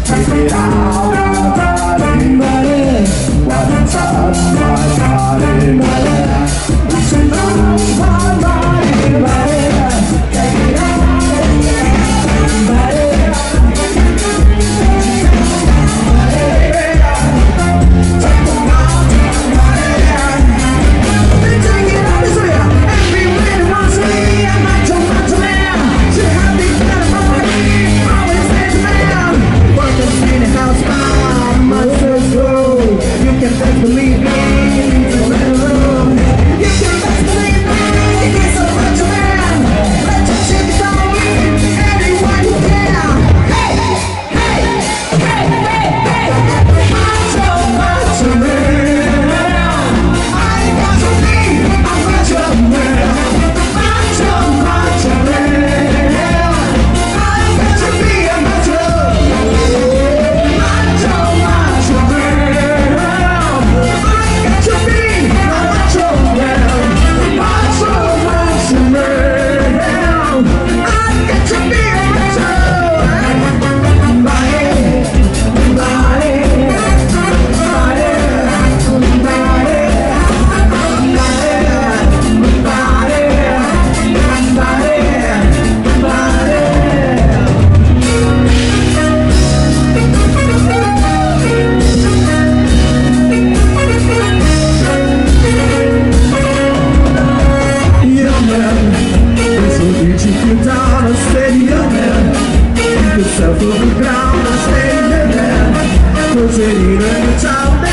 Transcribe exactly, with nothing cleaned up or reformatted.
Take it out, body, body. Wanna touch my body, body. We say no, my body, body. Take it out, body. Believe me, it's a little room. You can best believe me, it's a bunch of men. Let your chips on anyone you can. Hey, hey, hey, hey, hey. Macho, macho man. I ain't got to be a macho man. Macho, macho man. I ain't got to be a macho. Macho, macho man. Down and stay there. Keep yourself on the ground and stay there. Put it in the top.